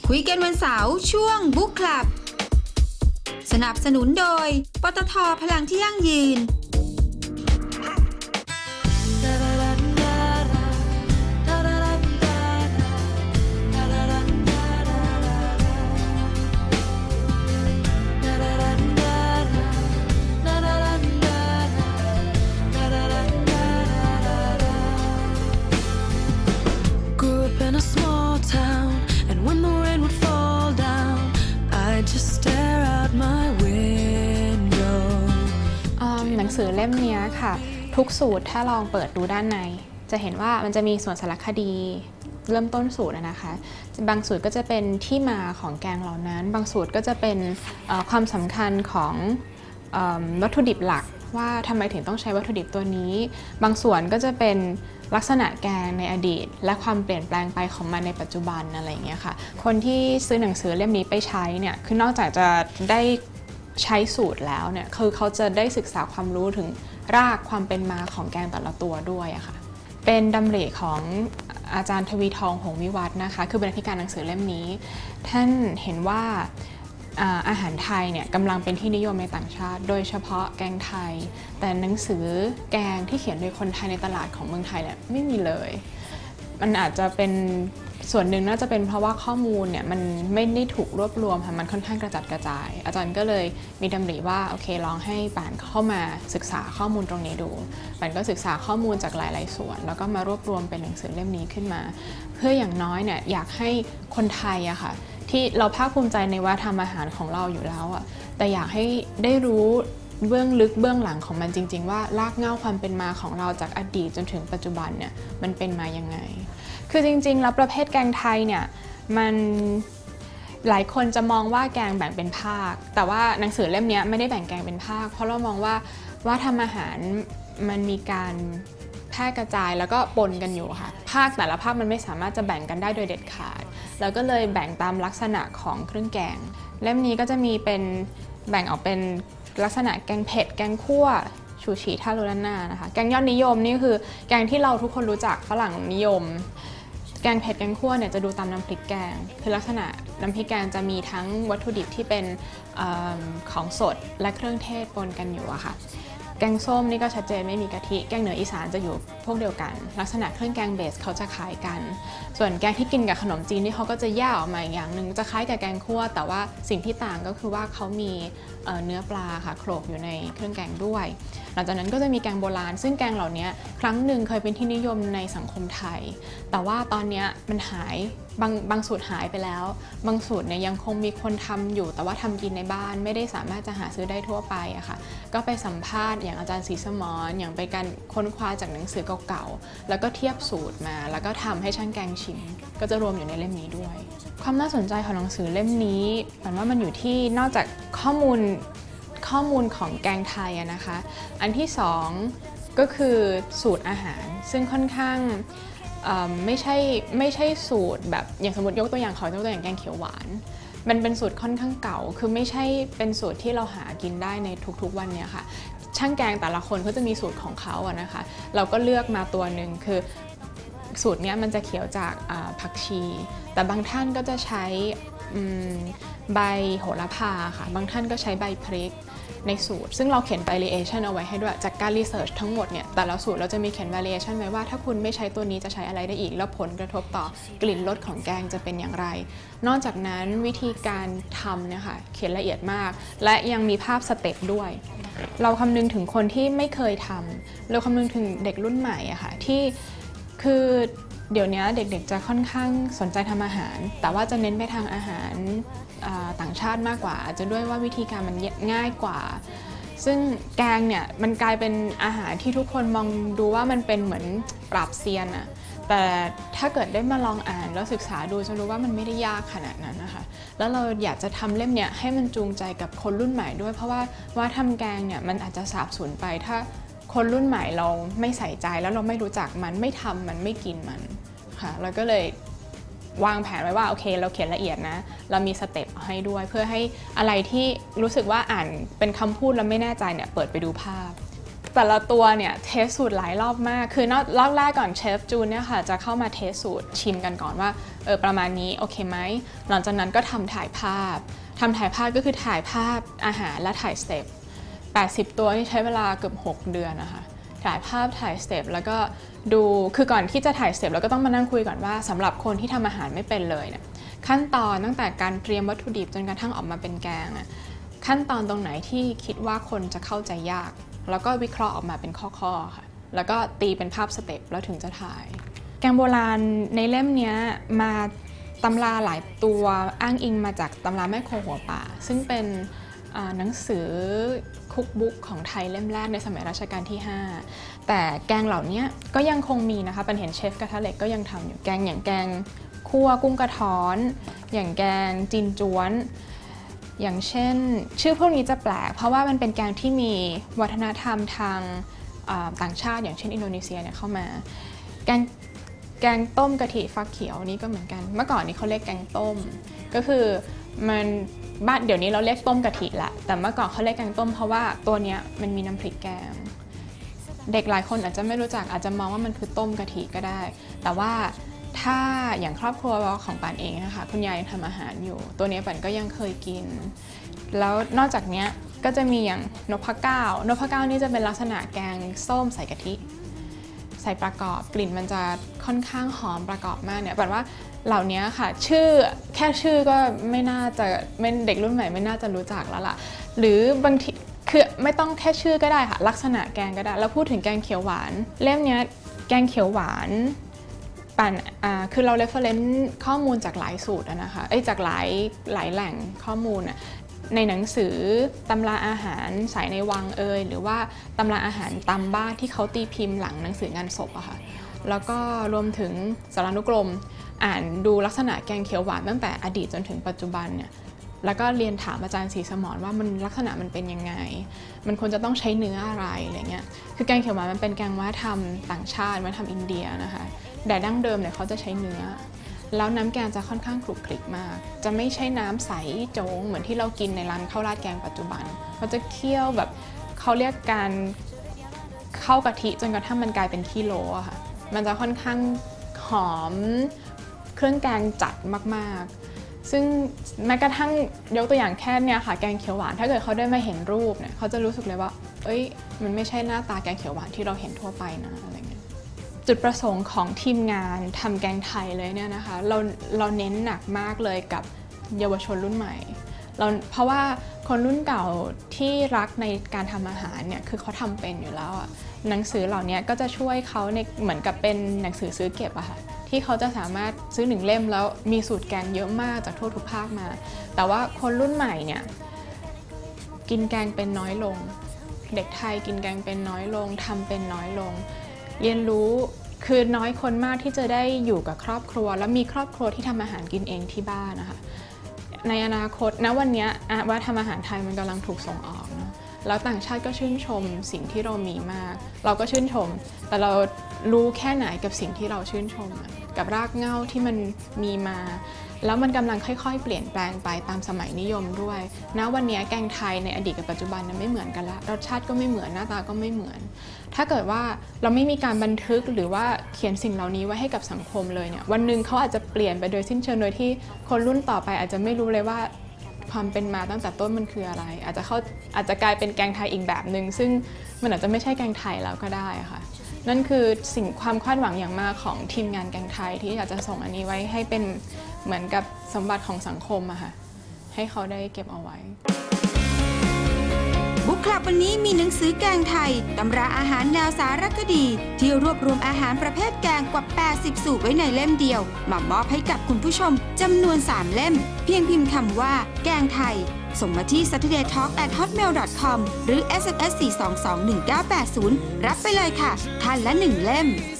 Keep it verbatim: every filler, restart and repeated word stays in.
คุยกันวันเสาร์ช่วงบุ๊กคลับสนับสนุนโดยปตท.พลังที่ยั่งยืนหนังสือเล่มนี้ค่ะทุกสูตรถ้าลองเปิดดูด้านในจะเห็นว่ามันจะมีส่วนสารคดีเริ่มต้นสูตรนะคะบางสูตรก็จะเป็นที่มาของแกงเหล่านั้นบางสูตรก็จะเป็นความสำคัญของวัตถุดิบหลักว่าทำไมถึงต้องใช้วัตถุดิบตัวนี้บางส่วนก็จะเป็นลักษณะแกงในอดีตและความเปลี่ยนแปลงไปของมันในปัจจุบันอะไรอย่างเงี้ยค่ะคนที่ซื้อหนังสือเล่มนี้ไปใช้เนี่ยคือนอกจากจะได้ใช้สูตรแล้วเนี่ยคือเขาจะได้ศึกษาความรู้ถึงรากความเป็นมาของแกงแต่ละตัวด้วยอะค่ะเป็นดำริของอาจารย์ทวีทองหงส์วิวัฒน์นะคะคือบรรณาธิการหนังสือเล่มนี้ท่านเห็นว่าอาหารไทยเนี่ยกำลังเป็นที่นิยมในต่างชาติโดยเฉพาะแกงไทยแต่หนังสือแกงที่เขียนโดยคนไทยในตลาดของเมืองไทยเนี่ยไม่มีเลยมันอาจจะเป็นส่วนหนึ่งน่าจะเป็นเพราะว่าข้อมูลเนี่ยมันไม่ได้ถูกรวบรวมค่ะมันค่อนข้างกระจัดกระจายอาจารย์ก็เลยมีดำริว่าโอเคลองให้ป่านเข้ามาศึกษาข้อมูลตรงนี้ดูป่านก็ศึกษาข้อมูลจากหลายๆส่วนแล้วก็มารวบรวมเป็นหนังสือเล่มนี้ขึ้นมาเพื่ออย่างน้อยเนี่ยอยากให้คนไทยอะค่ะที่เราภาคภูมิใจในวัฒนธรรมอาหารของเราอยู่แล้วอะแต่อยากให้ได้รู้เบื้องลึกเบื้องหลังของมันจริงๆว่ารากเหง้าความเป็นมาของเราจากอดีตจนถึงปัจจุบันเนี่ยมันเป็นมายังไงคือจริงๆแล้วประเภทแกงไทยเนี่ยมันหลายคนจะมองว่าแกงแบ่งเป็นภาคแต่ว่าหนังสือเล่มนี้ไม่ได้แบ่งแกงเป็นภาคเพราะเรามองว่าว่าทำอาหารมันมีการแพร่กระจายแล้วก็ปนกันอยู่ค่ะภาคแต่ละภาคมันไม่สามารถจะแบ่งกันได้โดยเด็ดขาดแล้วก็เลยแบ่งตามลักษณะของเครื่องแกงเล่มนี้ก็จะมีเป็นแบ่งออกเป็นลักษณะแกงเผ็ดแกงคั่วชูชีท่าโรลาน่านะคะแกงยอดนิยมนี่คือแกงที่เราทุกคนรู้จักฝรั่งนิยมแกงเผ็ดแกงคั่วเนี่ยจะดูตามน้ำพริกแกงคือลักษณะน้ำพริกแกงจะมีทั้งวัตถุดิบที่เป็นอของสดและเครื่องเทศปนกันอยู่อะค่ะแกงส้มนี่ก็ชัดเจนไม่มีกะทิแกงเหนืออีสานจะอยู่พวกเดียวกันลักษณะเครื่องแกงเบสเขาจะคล้ายกันส่วนแกงที่กินกับขนมจีนนี่เขาก็จะแยกออกมาอย่างหนึ่งจะคล้ายกับแกงคั่วแต่ว่าสิ่งที่ต่างก็คือว่าเขามีเนื้อปลาค่ะโขลกอยู่ในเครื่องแกงด้วยหลังจากนั้นก็จะมีแกงโบราณซึ่งแกงเหล่านี้ครั้งหนึ่งเคยเป็นที่นิยมในสังคมไทยแต่ว่าตอนนี้มันหายบางบางสูตรหายไปแล้วบางสูตรเนี่ยยังคงมีคนทำอยู่แต่ว่าทำกินในบ้านไม่ได้สามารถจะหาซื้อได้ทั่วไปอะค่ะก็ไปสัมภาษณ์อย่างอาจารย์ศรีสมรอย่างไปการค้นคว้าจากหนังสือเก่าๆแล้วก็เทียบสูตรมาแล้วก็ทำให้ช่างแกงชิมก็จะรวมอยู่ในเล่มนี้ด้วยความน่าสนใจของหนังสือเล่มนี้ผมว่ามันอยู่ที่นอกจากข้อมูลข้อมูลของแกงไทยอะนะคะอันที่สองก็คือสูตรอาหารซึ่งค่อนข้างไม่ใช่ไม่ใช่สูตรแบบอย่างสมมติยกตัวอย่างขอยกตัวอย่างแกงเขียวหวานมันเป็นสูตรค่อนข้างเก่าคือไม่ใช่เป็นสูตรที่เราหากินได้ในทุกๆวันเนี่ยค่ะช่างแกงแต่ละคนเขาจะมีสูตรของเขาอะนะคะเราก็เลือกมาตัวหนึ่งคือสูตรนี้มันจะเขียวจากผักชีแต่บางท่านก็จะใช้ใบโหระพาค่ะบางท่านก็ใช้ใบพริกในสูตรซึ่งเราเขียน variation เอาไว้ให้ด้วยจากการ research ทั้งหมดเนี่ยแต่ละสูตรเราจะมีเขียน variation ไว้ว่าถ้าคุณไม่ใช้ตัวนี้จะใช้อะไรได้อีกแล้วผลกระทบต่อกลิ่นรสของแกงจะเป็นอย่างไรนอกจากนั้นวิธีการทำเนี่ยค่ะเขียนละเอียดมากและยังมีภาพสเต็ปด้วยเราคำนึงถึงคนที่ไม่เคยทำเราคำนึงถึงเด็กรุ่นใหม่อะค่ะที่คือเดี๋ยวนี้เด็กๆจะค่อนข้างสนใจทำอาหารแต่ว่าจะเน้นไปทางอาหารต่างชาติมากกว่าอาจจะด้วยว่าวิธีการมันง่ายกว่าซึ่งแกงเนี่ยมันกลายเป็นอาหารที่ทุกคนมองดูว่ามันเป็นเหมือนปราบเซียนอะแต่ถ้าเกิดได้มาลองอ่านแล้วศึกษาดูจะรู้ว่ามันไม่ได้ยากขนาดนั้นนะคะแล้วเราอยากจะทำเล่มเนี่ยให้มันจูงใจกับคนรุ่นใหม่ด้วยเพราะว่าว่าทำแกงเนี่ยมันอาจจะสาบสูญไปถ้าคนรุ่นใหม่เราไม่ใส่ใจแล้วเราไม่รู้จักมันไม่ทำมันไม่กินมันค่ะเราก็เลยวางแผนไว้ว่าโอเคเราเขียนละเอียดนะเรามีสเต็ปให้ด้วยเพื่อให้อะไรที่รู้สึกว่าอ่านเป็นคำพูดแล้วไม่แน่ใจเนี่ยเปิดไปดูภาพแต่ละตัวเนี่ยเทสสูตรหลายรอบมากคือนอกรอบแรกก่อนเชฟจูนเนี่ยค่ะจะเข้ามาเทสสูตรชิมกันก่อนว่าเออประมาณนี้โอเคไหมหลังจากนั้นก็ทำถ่ายภาพทำถ่ายภาพก็คือถ่ายภาพอาหารและถ่ายสเต็ปแปดสิบตัวที่ใช้เวลาเกือบหกเดือนนะคะถ่ายภาพถ่ายสเต็ปแล้วก็ดูคือก่อนที่จะถ่ายสเต็ปเราก็ต้องมานั่งคุยก่อนว่าสำหรับคนที่ทำอาหารไม่เป็นเลยเนี่ยขั้นตอนตั้งแต่การเตรียมวัตถุดิบจนกระทั่งออกมาเป็นแกงขั้นตอนตรงไหนที่คิดว่าคนจะเข้าใจยากแล้วก็วิเคราะห์ออกมาเป็นข้อๆค่ะแล้วก็ตีเป็นภาพสเต็ปแล้วถึงจะถ่ายแกงโบราณในเล่มนี้มาตำราหลายตัวอ้างอิงมาจากตำราแม่ครัวหัวป่าซึ่งเป็นหนังสือคุกบุ๊กของไทยเล่มแรกในสมัยรัชกาลที่ห้าแต่แกงเหล่านี้ก็ยังคงมีนะคะเป็นเห็นเชฟกระทะเหล็กก็ยังทำอยู่แกงอย่างแกงคั่วกุ้งกระท้อนอย่างแกงจีนจ้วนอย่างเช่นชื่อพวกนี้จะแปลกเพราะว่ามันเป็นแกงที่มีวัฒนธรรมทางต่างชาติอย่างเช่นอินโดนีเซียเนี่ยเข้ามาแกงแกงต้มกะทิฟักเขียวนี่ก็เหมือนกันเมื่อก่อนนี้เขาเรียกแกงต้มก็คือมันบ้านเดี๋ยวนี้เราเรียกต้มกะทิละแต่เมื่อก่อนเขาเรียกแกงต้มเพราะว่าตัวเนี้ยมันมีน้ำพริกแกงเด็กหลายคนอาจจะไม่รู้จักอาจจะมองว่ามันคือต้มกะทิก็ได้แต่ว่าถ้าอย่างครอบครัวของป่านเองนะคะคุณยายยังทำอาหารอยู่ตัวนี้ป่านก็ยังเคยกินแล้วนอกจากนี้ก็จะมีอย่างนพเก้านพเก้านี่จะเป็นลักษณะแกงส้มใส่กะทิใส่ประกอบกลิ่นมันจะค่อนข้างหอมประกอบมากเนี่ยป่านว่าเหล่านี้ค่ะชื่อแค่ชื่อก็ไม่น่าจะไม่เด็กรุ่นใหม่ไม่น่าจะรู้จักแล้วล่ะหรือบางทีคือไม่ต้องแค่ชื่อก็ได้ค่ะลักษณะแกงก็ได้แล้วพูดถึงแกงเขียวหวานเล่มนี้แกงเขียวหวานปั่นคือเรา reference ข้อมูลจากหลายสูตรนะคะเอ้ยจากหลายหลายแหล่งข้อมูลในหนังสือตำราอาหารสายในวังเอยหรือว่าตำราอาหารตามบ้านที่เขาตีพิมพ์หลังหนังสืองานศพอะค่ะแล้วก็รวมถึงสารานุกรมอ่านดูลักษณะแกงเขียวหวานตั้งแต่อดีตจนถึงปัจจุบันเนี่ยแล้วก็เรียนถามอาจารย์ศรีสมรว่ามันลักษณะมันเป็นยังไงมันควรจะต้องใช้เนื้ออะไรอะไรเงี้ยคือแกงเขียวหวานมันเป็นแกงวัฒนธรรมต่างชาติวัฒนธรรมอินเดียนะคะแต่ดั้งเดิมเนี่ยเขาจะใช้เนื้อแล้วน้ำแกงจะค่อนข้างคลุกคลิกมากจะไม่ใช่น้ำใสโจ๊งเหมือนที่เรากินในร้านข้าวราดแกงปัจจุบันเขาจะเคี่ยวแบบเขาเรียกการเข้ากะทิจนกระทั่งมันกลายเป็นขี้โลอะค่ะมันจะค่อนข้างหอมเครื่องแกงจัดมากๆซึ่งแม้กระทั่งยกตัวอย่างแค่เนี่ยค่ะแกงเขียวหวานถ้าเกิดเขาได้มาเห็นรูปเนี่ยเขาจะรู้สึกเลยว่าเอ้ยมันไม่ใช่หน้าตาแกงเขียวหวานที่เราเห็นทั่วไปนะอะไรเงี้ยจุดประสงค์ของทีมงานทำแกงไทยเลยเนี่ยนะคะเราเราเน้นหนักมากเลยกับเยาวชนรุ่นใหม่เราเพราะว่าคนรุ่นเก่าที่รักในการทำอาหารเนี่ยคือเขาทำเป็นอยู่แล้วอะหนังสือเหล่านี้ก็จะช่วยเขาในเหมือนกับเป็นหนังสือซื้อเก็บอะค่ะที่เขาจะสามารถซื้อหนึ่งเล่มแล้วมีสูตรแกงเยอะมากจากทั่วทุกภาคมาแต่ว่าคนรุ่นใหม่เนี่ยกินแกงเป็นน้อยลงเด็กไทยกินแกงเป็นน้อยลงทำเป็นน้อยลงเรียนรู้คือน้อยคนมากที่จะได้อยู่กับครอบครัวแล้วมีครอบครัวที่ทำอาหารกินเองที่บ้านนะคะในอนาคตณวันนี้ว่าทำอาหารไทยมันกำลังถูกส่งออกนะแล้วต่างชาติก็ชื่นชมสิ่งที่เรามีมากเราก็ชื่นชมแต่เรารู้แค่ไหนกับสิ่งที่เราชื่นชมกับรากเหง้าที่มันมีมาแล้วมันกำลังค่อยๆเปลี่ยนแปลงไปตามสมัยนิยมด้วยณวันนี้แกงไทยในอดีตกับปัจจุบันนั้นไม่เหมือนกันละรสชาติก็ไม่เหมือนหน้าตาก็ไม่เหมือนถ้าเกิดว่าเราไม่มีการบันทึกหรือว่าเขียนสิ่งเหล่านี้ไว้ให้กับสังคมเลยเนี่ยวันหนึ่งเขาอาจจะเปลี่ยนไปโดยสิ้นเชิงโดยที่คนรุ่นต่อไปอาจจะไม่รู้เลยว่าความเป็นมาตั้งแต่ต้นมันคืออะไรอาจจะเขาอาจจะกลายเป็นแกงไทยอีกแบบหนึ่งซึ่งมันอาจจะไม่ใช่แกงไทยแล้วก็ได้ค่ะนั่นคือสิ่งความคาดหวังอย่างมากของทีมงานแกงไทยที่อยากจะส่งอันนี้ไว้ให้เป็นเหมือนกับสมบัติของสังคมอะค่ะให้เขาได้เก็บเอาไว้บุ๊กคลับวันนี้มีหนังสือแกงไทยตำราอาหารแนวสารคดีที่รวบรวมอาหารประเภทแกงกว่าแปดสิบสูตรไว้ในเล่มเดียวมามอบให้กับคุณผู้ชมจำนวนสามเล่มเพียงพิมพ์คำว่าแกงไทยส่งมาที่ saturday talk at hotmail dot com หรือ เอส เอ็ม เอส สี่ สอง สอง หนึ่ง เก้า แปด ศูนย์รับไปเลยค่ะท่านละหนึ่งเล่ม